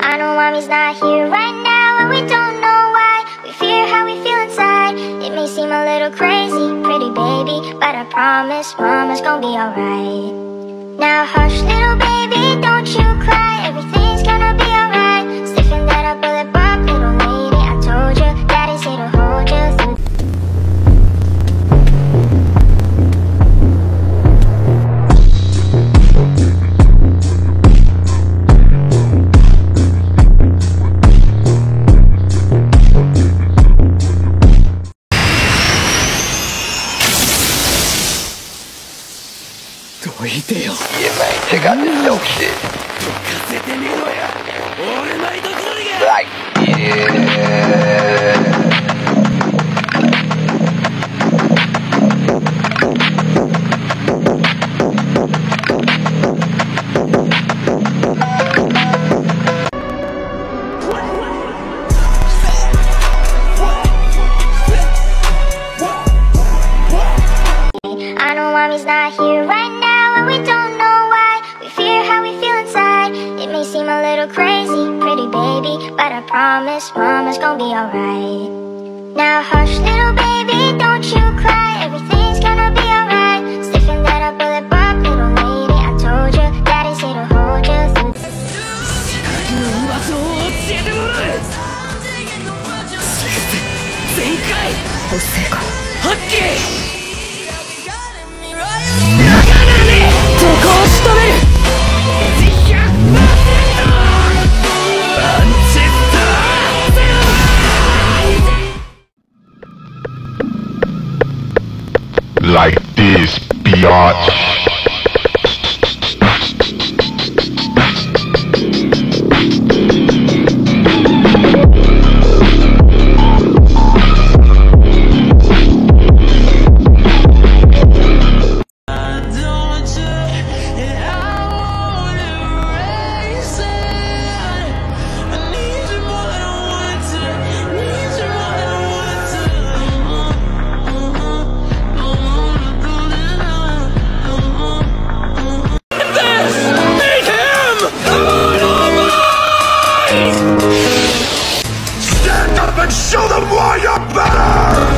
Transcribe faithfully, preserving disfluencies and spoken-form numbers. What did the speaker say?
I know mommy's not here right now, and we don't know why. We fear how we feel inside. It may seem a little crazy, pretty baby, but I promise mama's gonna be alright. Now hush little baby, don't you cry. Everything's gonna be alright. Stiffen that up, bullet up, little lady. I told you, daddy's here to hold you through. どいてよ。 也没这个的东西。 どかせてみろや。オールマイト気取りが。 来年。 I know mommy's not here right now, and we don't know why. We fear how we feel inside. It may seem a little crazy, pretty baby, but I promise mama's gonna be alright. Now hush little baby, don't you cry. Everything's gonna be alright. Stiffen that up, bullet up, little lady. I told you, daddy's here to hold you through. の場所を教えてもらう。全開。 おせか。 はっきり。 そこを仕留める。 Like this, biatch. Stand up and show them why you're better!